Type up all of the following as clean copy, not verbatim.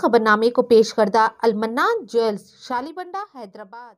خبرنامے کو پیش کردہ المنان جویلز شالیبنڈا حیدرآباد۔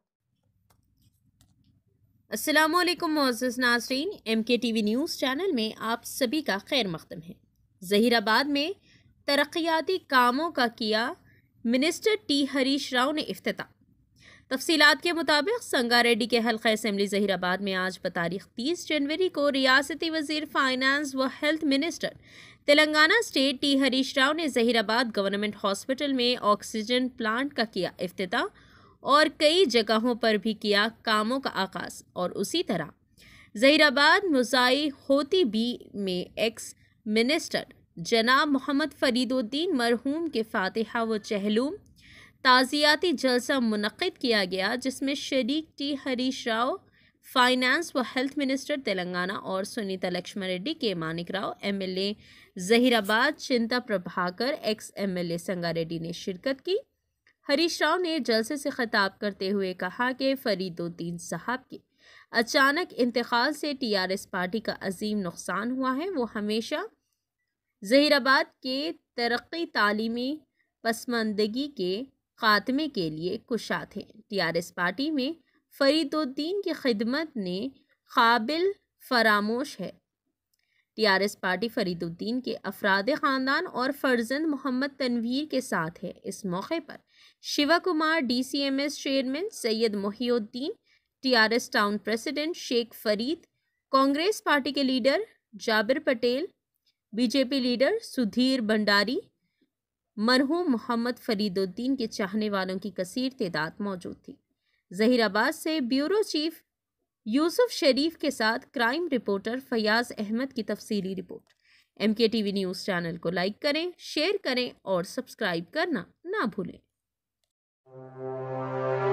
السلام علیکم معزز ناظرین، MK TV نیوز چینل میں آپ سبھی کا خیر مقدم ہے۔ ظہیر آباد میں ترقیاتی کاموں کا کیا منسٹر ٹی ہریش راؤ نے افتتاح۔ تفصیلات کے مطابق سنگا ریڈی کے حلقہ اسمبلی ظہیر آباد میں آج بتاریخ 30 جنوری کو ریاستی وزیر فائنانس و health minister Telangana state T Harish Rao نے ظہیر آباد گورنمنٹ ہاسپٹل میں آکسیجن پلانٹ کا کیا افتتاح اور کئی جگہوں پر بھی کیا کاموں کا آغاز۔ اور اسی طرح ظہیر آباد مزائی ہوتی بی میں ایکس منسٹر جناب محمد فرید الدین مرحوم کے فاتحہ و چہلم تعزیتی جلسہ منعقد کیا گیا، جس میں شریک ٹی ہریش راؤ فائنانس و ہیلتھ منسٹر تلنگانہ اور سنیتا لکشمن ریڈی کے Manek Rao MLA Zaheerabad, Chinta Prabhakar ex MLA Sangareddy نے شرکت کی۔ ہریش راؤ نے جلسے سے خطاب کرتے ہوئے کہا کہ فرید الدین صاحب کے اچانک انتقال سے TRS پارٹی کا عظیم نقصان ہوا ہے۔ وہ ہمیشہ ظہیر آباد کے ترقی، تعلیمی پسماندگی کے خاتمے کے لیے کوشاں تھے۔ TRS پارٹی میں فرید الدین کی خدمت نے قابل فراموش ہے۔ TRS پارٹی فرید الدین کے افراد خاندان اور فرزند محمد تنویر کے ساتھ ہے۔ اس موقع پر Shiva Kumar DCMS chairman Syed Mohiuddin, TRS town president Sheikh Farid, Congress party کے leader Jabir Patel, BJP leader Sudhir Bhandari, مرحوم محمد فرید الدین کے چاہنے والوں کی کثیر تعداد موجود تھی۔ ظہیر آباد سے بیورو چیف یوسف شریف کے ساتھ کرائم رپورٹر فیاض احمد کی تفصیلی report. MK TV news channel کو لائک کریں، شیئر کریں اور سبسکرائب کرنا نہ بھولیں۔